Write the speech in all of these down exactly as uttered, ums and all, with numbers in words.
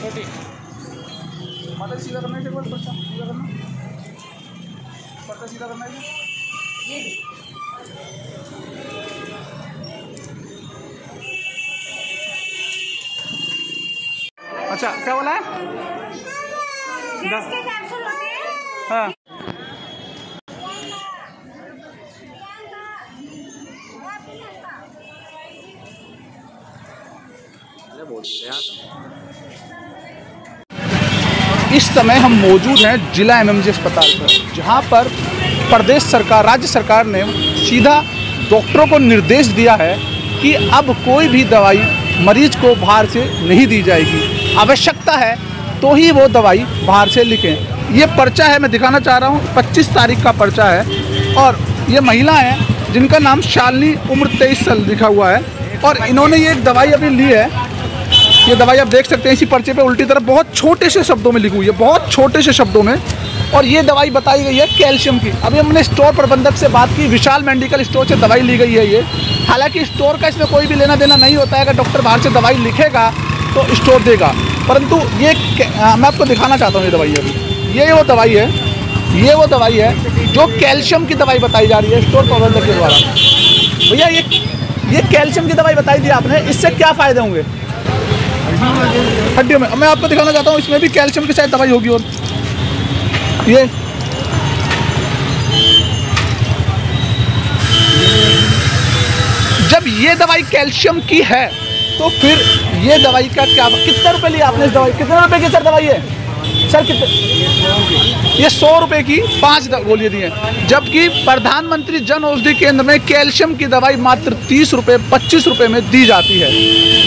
छोटी माता सीधा करना है, पर्चा सीधा करना, पर्चा सीधा करना है ये। अच्छा क्या बोला है? गैस के कैप्सूल होते हैं। हाँ इस समय हम मौजूद हैं जिला एमएमजी अस्पताल पर, जहां पर प्रदेश सरकार राज्य सरकार ने सीधा डॉक्टरों को निर्देश दिया है कि अब कोई भी दवाई मरीज को बाहर से नहीं दी जाएगी, आवश्यकता है तो ही वो दवाई बाहर से लिखें। ये पर्चा है, मैं दिखाना चाह रहा हूँ, पच्चीस तारीख का पर्चा है और ये महिला है जिनका नाम शालिनी, उम्र तेईस साल लिखा हुआ है और इन्होंने ये एक दवाई अभी ली है। ये दवाई आप देख सकते हैं इसी पर्चे पे उल्टी तरफ बहुत छोटे से शब्दों में लिखी हुई है, बहुत छोटे से शब्दों में, और ये दवाई बताई गई है कैल्शियम की। अभी हमने स्टोर प्रबंधक से बात की, विशाल मेडिकल स्टोर से दवाई ली गई है ये। हालांकि स्टोर का इसमें कोई भी लेना देना नहीं होता है, अगर डॉक्टर बाहर से दवाई लिखेगा तो स्टोर देगा, परंतु ये आ, मैं आपको दिखाना चाहता हूँ ये दवाई अभी, ये वो दवाई है, ये वो दवाई है जो कैल्शियम की दवाई बताई जा रही है स्टोर प्रबंधक के द्वारा। भैया ये ये कैल्शियम की दवाई बताई दी आपने, इससे क्या फ़ायदे होंगे हड्डियों में? मैं आपको दिखाना चाहता हूँ, इसमें भी कैल्शियम की शायद दवाई होगी। और ये जब ये दवाई कैल्शियम की है तो फिर ये दवाई का क्या, कितने रुपए लिए आपने इस दवाई? कितने रुपए की सर दवाई है सर? कितने? ये सौ रुपए की पांच गोलियां दी हैं, जबकि प्रधानमंत्री जन औषधि केंद्र में कैल्शियम की दवाई मात्र तीस रुपए पच्चीस रुपए में दी जाती है।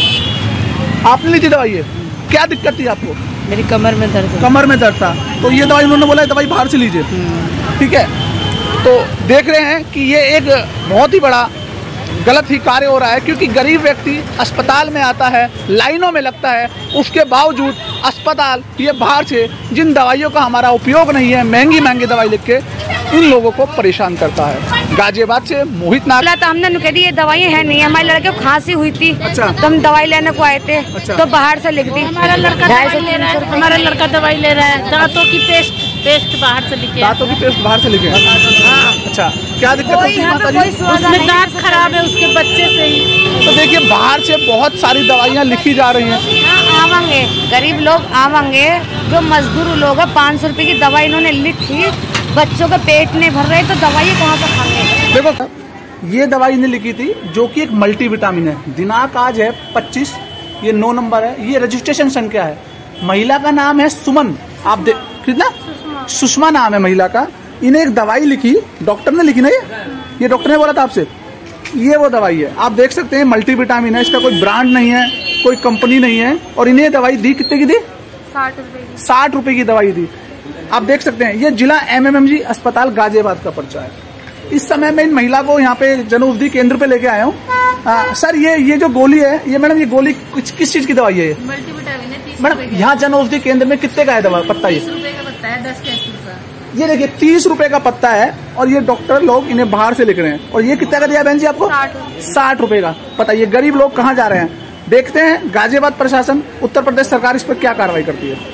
आपने ली थी दवाई, है क्या दिक्कत थी आपको? मेरी कमर में दर्द है। कमर में दर्द था, तो ये दवाई उन्होंने बोला दवाई बाहर से लीजिए, ठीक है। तो देख रहे हैं कि ये एक बहुत ही बड़ा गलत ही कार्य हो रहा है, क्योंकि गरीब व्यक्ति अस्पताल में आता है, लाइनों में लगता है, उसके बावजूद अस्पताल ये बाहर से जिन दवाइयों का हमारा उपयोग नहीं है, महंगी महंगी दवाई लिख के इन लोगों को परेशान करता है। गाजियाबाद से मोहित नाग। तो हमने कह दी ये दवाई है नहीं, हमारे लड़के को खांसी हुई थी। अच्छा। तो हम दवाई लेने को आए थे। अच्छा। तो बाहर से लिख दी। हमारा लड़का दवाई ले रहा है, हमारा लड़का दवाई ले रहा है, दांतों की पेस्ट पेस्ट बाहर से लिखे, दांतों की पेस्ट बाहर से लिखे। अच्छा क्या दिक्कत होती है माता जी? उसमें दांत खराब है उसके बच्चे से ही। तो देखिए बाहर से बहुत सारी दवाइयाँ लिखी जा रही हैं। आवांगे गरीब लोग आवांगे, जो मजदूर लोग हैं, पाँच सौ रुपए की दवाई इन्होंने लिखी, बच्चों का पेट नहीं भर रहे तो दवाई कहाँ से खाएंगे? देखो ये दवाई ने लिखी थी जो कि एक मल्टी विटामिन है, दिनांक आज है पच्चीस, ये नौ नंबर है, ये रजिस्ट्रेशन संख्या है, महिला का नाम है सुमन, आप देख कितना सुषमा नाम है महिला का। इन्हें एक दवाई लिखी, डॉक्टर ने लिखी ना, ये ये डॉक्टर ने बोला था आपसे, ये वो दवाई है, आप देख सकते हैं मल्टी विटामिन है, इसका कोई ब्रांड नहीं है, कोई कंपनी नहीं है, और इन्हें दवाई दी कितने की दी? साठ रुपए की साठ रुपए की दवाई दी। आप देख सकते हैं ये जिला एमएमजी अस्पताल गाजियाबाद का पर्चा है। इस समय मैं इन महिला को यहाँ पे जन औषधि केंद्र पे लेके आया हूँ। सर ये ये जो गोली है, ये मैडम ये गोली किस किस चीज की दवाई है? मल्टीविटामिन है। मैडम यहाँ जन औषधि केंद्र में कितने का है दवा पत्ता? ये रुपए का पत्ता है, दस कैप्सूल का। ये देखिए तीस रुपए का पत्ता है, और ये डॉक्टर लोग इन्हें बाहर से लिख रहे हैं। और ये कितने का दिया बहन जी आपको? साठ रुपए का। पता ये गरीब लोग कहाँ जा रहे हैं? देखते हैं गाजियाबाद प्रशासन, उत्तर प्रदेश सरकार इस पर क्या कार्रवाई करती है।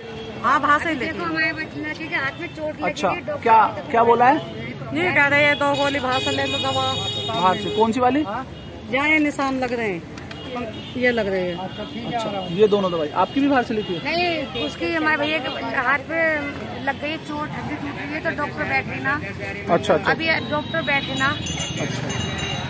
हाँ भाषा ही देखो हमारे बच्चे के हाथ में चोट लगी। अच्छा क्या क्या बोला है? ये कह रहे हैं दो गोली भाषा ले लो दवा बाहर से। कौन सी वाली? जाए निशान लग रहे हैं, ये लग रहे हैं। अच्छा ये दोनों दवाई आपकी भी बाहर से लिखी है? नहीं, उसकी हमारे भैया के हाथ पे लग गई चोट, हड्डी टूट गई है, तो डॉक्टर बैठे ना। अच्छा अच्छा। अभी डॉक्टर बैठे ना। अच्छा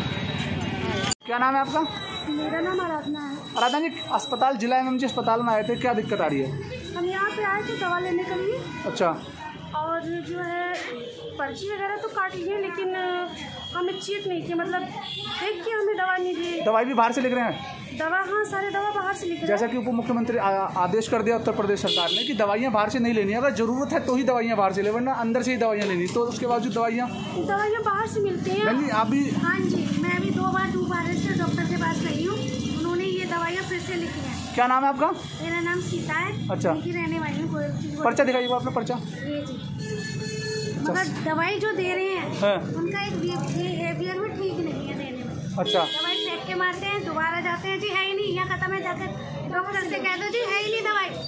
क्या नाम है आपका? मेरा नाम आराधना है। आराधना जी, अस्पताल जिला एमएमजी अस्पताल में आए थे, क्या दिक्कत आ रही है? हम यहाँ पे आए थे दवा लेने के लिए, अच्छा। और जो है पर्ची वगैरह तो काट लिए, लेकिन हमें चेक नहीं किया, मतलब देख के हमें दवा नहीं दी। दवाई भी बाहर से लिख रहे हैं? दवा हाँ सारे दवा बाहर से लिख रहे हैं। जैसा कि उप मुख्यमंत्री आदेश कर दिया उत्तर प्रदेश सरकार ने कि दवाइयाँ बाहर से नहीं लेनी, अगर जरूरत है तो ही दवाइयाँ बाहर से ले, वरना अंदर से ही दवाइयाँ लेनी। तो उसके बावजूद दवाइयाँ दवाइयाँ बाहर से मिलती हैं। नहीं आप भी? हाँ जी, मैं अभी दो बार दो बार से डॉक्टर के पास गई हूँ, उन्होंने ये दवाइयाँ फिर से लिखी हैं। क्या नाम है आपका? मेरा नाम सीता है। अच्छा। की रहने वाली हूँ। पर्चा दिखाइए अपना पर्चा। ये जी, मगर दवाई जो दे रहे हैं हाँ। उनका एक बिहेवियर में ठीक नहीं है देने में। अच्छा। दवाई फेंक के मारते हैं, दोबारा जाते हैं, जी है ही नहीं, यहाँ खत्म है, जाकर डॉक्टर से कह दो जी है ही नहीं दवाई।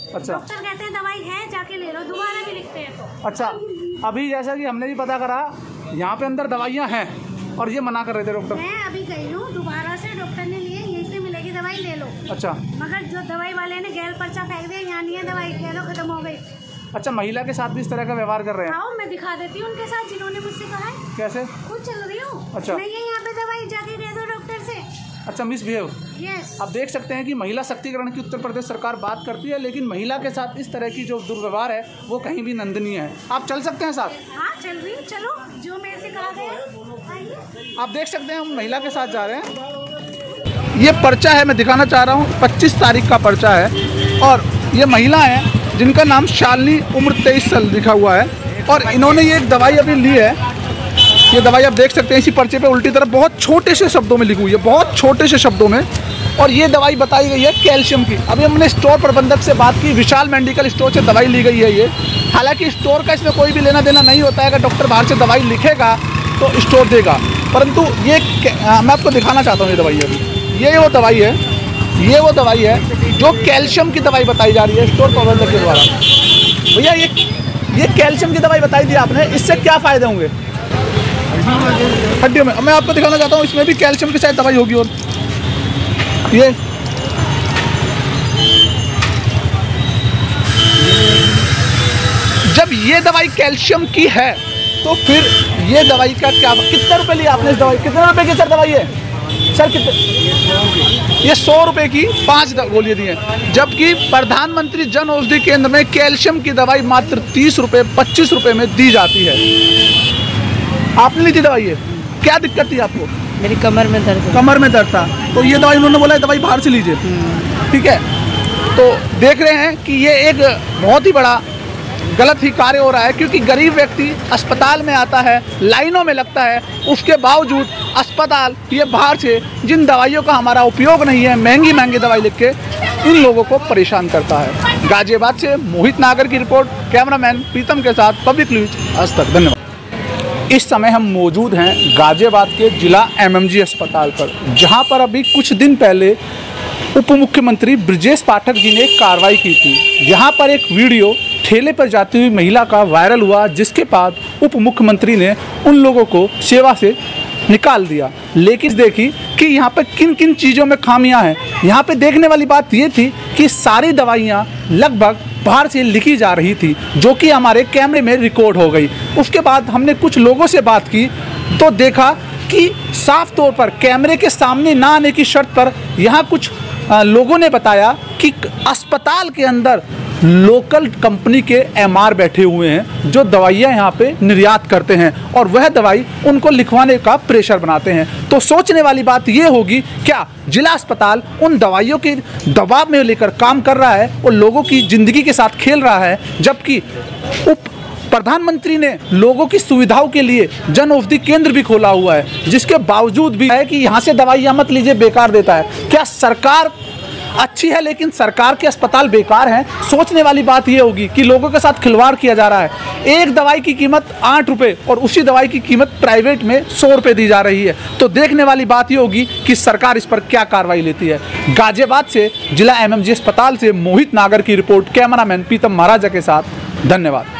अच्छा। डॉक्टर कहते हैं दवाई है, जाके ले लो, दोबारा भी लिखते हैं तो। अच्छा, अभी जैसा कि हमने भी पता करा यहाँ पे अंदर दवाइयाँ हैं और ये मना कर रहे थे डॉक्टर। मैं अभी गई हूँ, दोबारा से डॉक्टर ने लिए, यहीं से मिलेगी दवाई, ले लो। अच्छा। मगर जो दवाई वाले ने गैर पर्चा फेंक दिया, यहाँ नहीं है दवाई, ले लो, खत्म हो गई। अच्छा, महिला के साथ भी इस तरह का व्यवहार कर रहे हैं? आओ मैं दिखा देती हूँ उनके साथ जिन्होंने मुझसे कहा है। कैसे? खुद चल रही हूँ। अच्छा। नहीं है यहाँ पे दवाई, जाके दे दो डॉक्टर से। अच्छा, मिसबिहेव। यस। आप देख सकते हैं कि महिला सशक्तिकरण की उत्तर प्रदेश सरकार बात करती है, लेकिन महिला के साथ इस तरह की जो दुर्व्यवहार है वो कहीं भी निंदनीय है। आप चल सकते हैं साथ? हाँ चल रही हूँ, चलो जो मेरे से कहा गया। आइए। आप देख सकते हैं हम महिला के साथ जा रहे हैं। ये पर्चा है, मैं दिखाना चाह रहा हूँ, पच्चीस तारीख का पर्चा है और ये महिला है जिनका नाम शालिनी, उम्र तेईस साल लिखा हुआ है और इन्होंने ये एक दवाई अभी ली है। ये दवाई आप देख सकते हैं इसी पर्चे पे उल्टी तरफ बहुत छोटे से शब्दों में लिखी हुई है, बहुत छोटे से शब्दों में। और ये दवाई बताई गई है कैल्शियम की। अभी हमने स्टोर प्रबंधक से बात की, विशाल मेडिकल स्टोर से दवाई ली गई है ये। हालांकि स्टोर का इसमें कोई भी लेना देना नहीं होता है, अगर डॉक्टर बाहर से दवाई लिखेगा तो स्टोर देगा, परंतु ये मैं आपको दिखाना चाहता हूँ। ये दवाई है, ये वो दवाई है, ये वो दवाई है जो कैल्शियम की दवाई बताई जा रही है स्टोर प्रबंधक के द्वारा। भैया ये ये कैल्शियम की दवाई बताई दी आपने, इससे क्या फ़ायदे होंगे हड्डियों में? मैं आपको दिखाना चाहता हूँ, इसमें भी कैल्शियम की शायद दवाई होगी। और ये जब ये दवाई कैल्शियम की है तो फिर ये दवाई का क्या? कितने रुपए लिए आपने इस दवाई? कितने रुपए की सर दवाई है सर? कितने? ये सौ रुपए की पाँच गोलियां दी हैं, जबकि प्रधानमंत्री जन औषधि केंद्र में कैल्शियम की दवाई मात्र तीस रुपए पच्चीस रुपए में दी जाती है। आपने ली थी दवाई? है क्या दिक्कत थी आपको? मेरी कमर में दर्द। कमर में दर्द था, तो ये दवाई उन्होंने बोला दवाई बाहर से लीजिए, ठीक है। तो देख रहे हैं कि ये एक बहुत ही बड़ा गलत ही कार्य हो रहा है, क्योंकि गरीब व्यक्ति अस्पताल में आता है, लाइनों में लगता है, उसके बावजूद अस्पताल ये बाहर से जिन दवाइयों का हमारा उपयोग नहीं है, महंगी महंगी दवाई लिख के इन लोगों को परेशान करता है। गाजियाबाद से मोहित नागर की रिपोर्ट, कैमरामैन प्रीतम के साथ, पब्लिक न्यूज आज तक। धन्यवाद। इस समय हम मौजूद हैं गाजियाबाद के जिला एमएमजी अस्पताल पर, जहां पर अभी कुछ दिन पहले उप मुख्यमंत्री ब्रजेश पाठक जी ने एक कार्रवाई की थी। यहाँ पर एक वीडियो ठेले पर जाती हुई महिला का वायरल हुआ, जिसके बाद उप मुख्यमंत्री ने उन लोगों को सेवा से निकाल दिया। लेकिन देखी कि यहाँ पर किन किन चीज़ों में खामियां हैं। यहाँ पे देखने वाली बात ये थी कि सारी दवाइयाँ लगभग बाहर से लिखी जा रही थी, जो कि हमारे कैमरे में रिकॉर्ड हो गई। उसके बाद हमने कुछ लोगों से बात की तो देखा कि साफ तौर पर कैमरे के सामने ना आने की शर्त पर यहाँ कुछ लोगों ने बताया कि अस्पताल के अंदर लोकल कंपनी के एमआर बैठे हुए हैं जो दवाइयाँ यहाँ पे निर्यात करते हैं और वह दवाई उनको लिखवाने का प्रेशर बनाते हैं। तो सोचने वाली बात ये होगी, क्या जिला अस्पताल उन दवाइयों के दबाव में लेकर काम कर रहा है और लोगों की ज़िंदगी के साथ खेल रहा है, जबकि उप प्रधानमंत्री ने लोगों की सुविधाओं के लिए जन औषधि केंद्र भी खोला हुआ है, जिसके बावजूद भी है कि यहाँ से दवाइयाँ मत लीजिए, बेकार देता है। क्या सरकार अच्छी है लेकिन सरकार के अस्पताल बेकार हैं? सोचने वाली बात ये होगी कि लोगों के साथ खिलवाड़ किया जा रहा है। एक दवाई की कीमत आठ रुपये और उसी दवाई की कीमत प्राइवेट में सौ रुपये दी जा रही है। तो देखने वाली बात ये होगी कि सरकार इस पर क्या कार्रवाई लेती है। गाजियाबाद से जिला एमएमजी अस्पताल से मोहित नागर की रिपोर्ट, कैमरामैन प्रीतम महाराजा के साथ। धन्यवाद।